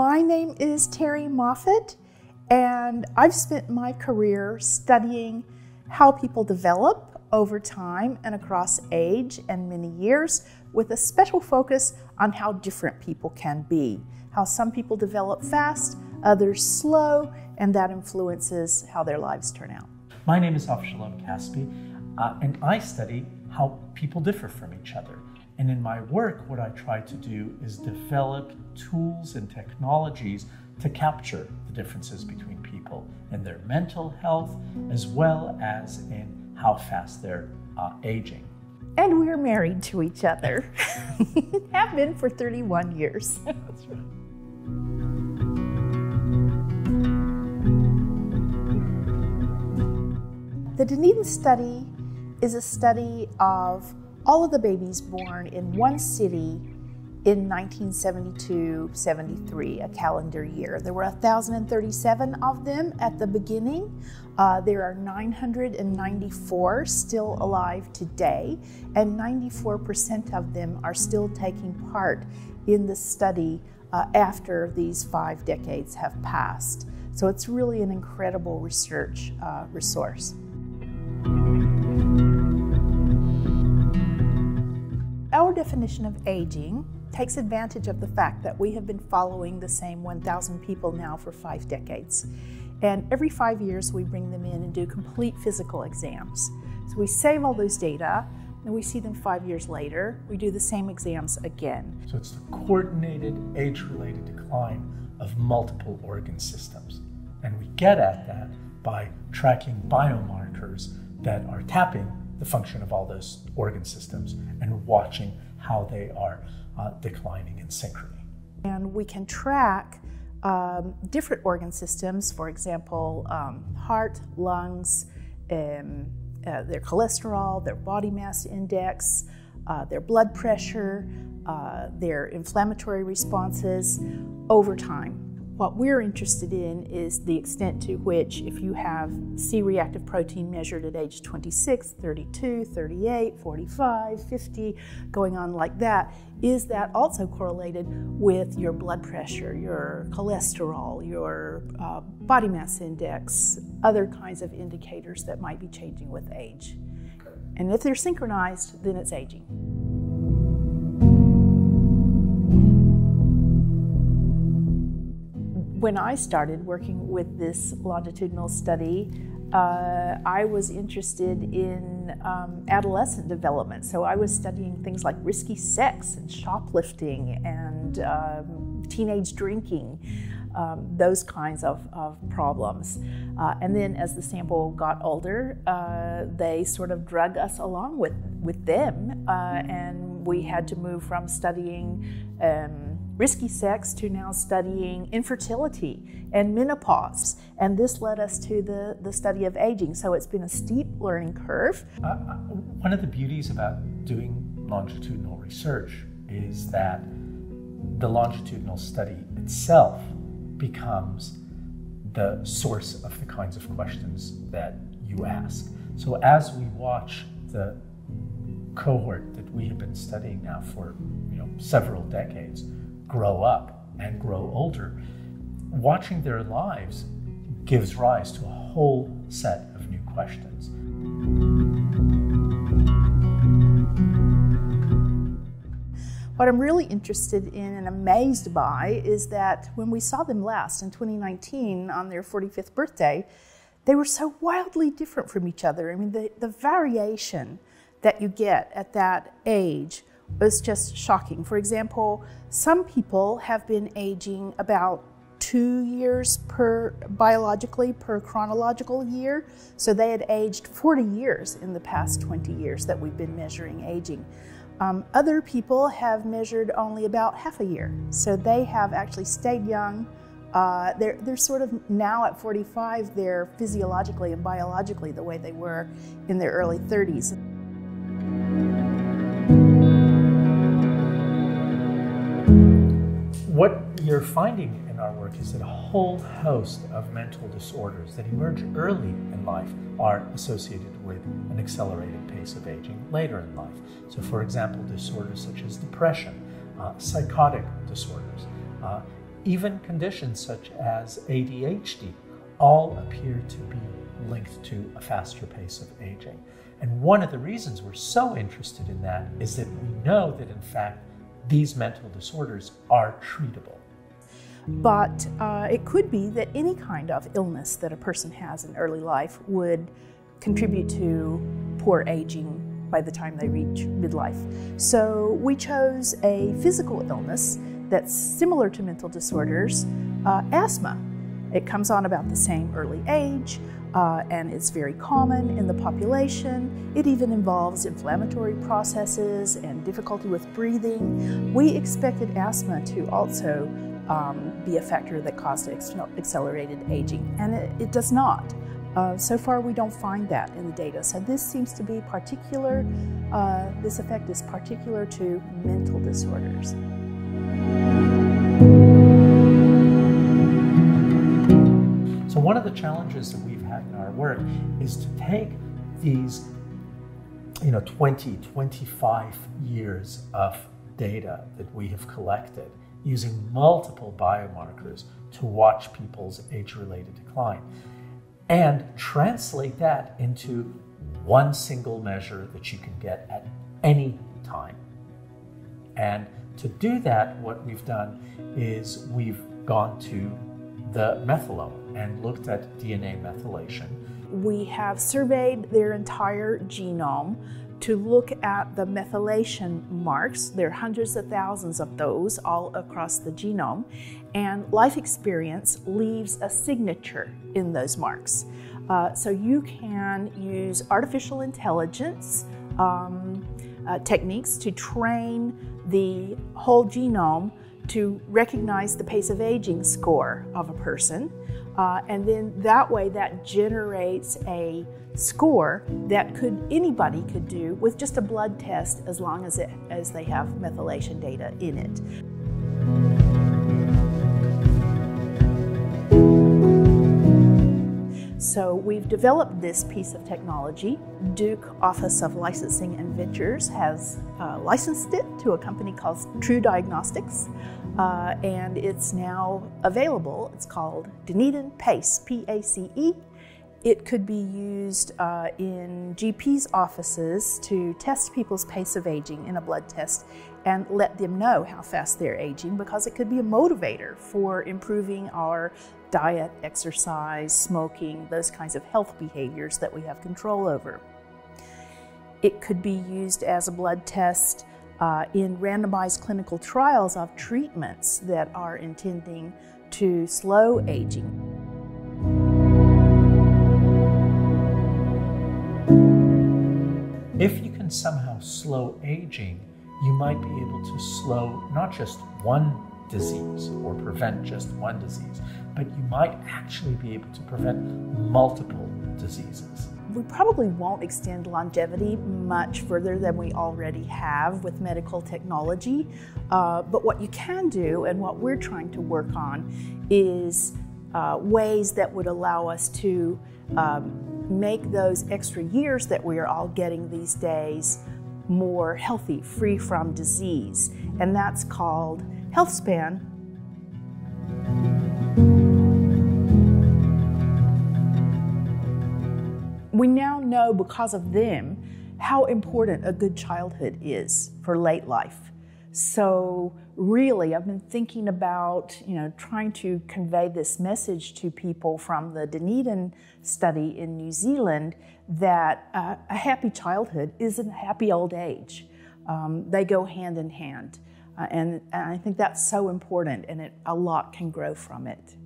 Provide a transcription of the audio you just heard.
My name is Terrie Moffitt, and I've spent my career studying how people develop over time and across age and many years, with a special focus on how different people can be, how some people develop fast, others slow, and that influences how their lives turn out. My name is Avshalom Caspi, and I study how people differ from each other. And in my work, what I try to do is develop tools and technologies to capture the differences between people in their mental health, as well as in how fast they're aging. And we're married to each other. Have been for 31 years. That's right. The Dunedin Study is a study of all of the babies born in one city in 1972-73, a calendar year. There were 1,037 of them at the beginning. There are 994 still alive today, and 94% of them are still taking part in the study after these 5 decades have passed. So it's really an incredible research resource. Our definition of aging takes advantage of the fact that we have been following the same 1,000 people now for 5 decades. And every 5 years we bring them in and do complete physical exams. So we save all those data, and we see them 5 years later. We do the same exams again. So it's the coordinated age-related decline of multiple organ systems. And we get at that by tracking biomarkers that are tapping the function of all those organ systems and watching how they are declining in synchrony. And we can track different organ systems, for example, heart, lungs, their cholesterol, their body mass index, their blood pressure, their inflammatory responses over time. What we're interested in is the extent to which, if you have C-reactive protein measured at age 26, 32, 38, 45, 50, going on like that, is that also correlated with your blood pressure, your cholesterol, your body mass index, other kinds of indicators that might be changing with age. And if they're synchronized, then it's aging. When I started working with this longitudinal study, I was interested in adolescent development. So I was studying things like risky sex and shoplifting and teenage drinking, those kinds of problems. And then as the sample got older, they sort of drug us along with them, and we had to move from studying risky sex to now studying infertility and menopause. And this led us to the study of aging. So it's been a steep learning curve. One of the beauties about doing longitudinal research is that the longitudinal study itself becomes the source of the kinds of questions that you ask. So as we watch the cohort that we have been studying now for several decades grow up and grow older, watching their lives gives rise to a whole set of new questions. What I'm really interested in and amazed by is that when we saw them last in 2019 on their 45th birthday, they were so wildly different from each other. I mean, the variation that you get at that age was just shocking. For example, some people have been aging about 2 years biologically per chronological year. So they had aged 40 years in the past 20 years that we've been measuring aging. Other people have measured only about half a year. So they have actually stayed young. They're sort of now at 45, they're physiologically and biologically the way they were in their early 30s. What you're finding in our work is that a whole host of mental disorders that emerge early in life are associated with an accelerated pace of aging later in life. So for example, disorders such as depression, psychotic disorders, even conditions such as ADHD all appear to be linked to a faster pace of aging. And one of the reasons we're so interested in that is that we know that, in fact, these mental disorders are treatable. But it could be that any kind of illness that a person has in early life would contribute to poor aging by the time they reach midlife. So we chose a physical illness that's similar to mental disorders, asthma. It comes on about the same early age, and it's very common in the population. It even involves inflammatory processes and difficulty with breathing. We expected asthma to also be a factor that caused accelerated aging, and it does not. So far, we don't find that in the data. So this seems to be particular, this effect is particular to mental disorders. So one of the challenges that we've had in our work is to take these 20, 25 years of data that we have collected using multiple biomarkers to watch people's age-related decline and translate that into one single measure that you can get at any time. And to do that, what we've done is we've gone to the methylome and looked at DNA methylation. We have surveyed their entire genome to look at the methylation marks. There are hundreds of thousands of those all across the genome, and life experience leaves a signature in those marks. So you can use artificial intelligence techniques to train the whole genome to recognize the pace of aging score of a person. And then that way that generates a score that anybody could do with just a blood test as long as they have methylation data in it. So we've developed this piece of technology. Duke Office of Licensing and Ventures has licensed it to a company called True Diagnostics, and it's now available. It's called Dunedin PACE, P-A-C-E. It could be used in GP's offices to test people's pace of aging in a blood test and let them know how fast they're aging, because it could be a motivator for improving our diet, exercise, smoking, those kinds of health behaviors that we have control over. It could be used as a blood test in randomized clinical trials of treatments that are intending to slow aging. If you can somehow slow aging, you might be able to slow not just one disease or prevent just one disease, but you might actually be able to prevent multiple diseases. We probably won't extend longevity much further than we already have with medical technology, but what you can do, and what we're trying to work on, is ways that would allow us to make those extra years that we are all getting these days more healthy, free from disease, and that's called health span. We now know, because of them, how important a good childhood is for late life. So really, I've been thinking about, trying to convey this message to people from the Dunedin study in New Zealand that a happy childhood isn't a happy old age. They go hand in hand. And I think that's so important, and a lot can grow from it.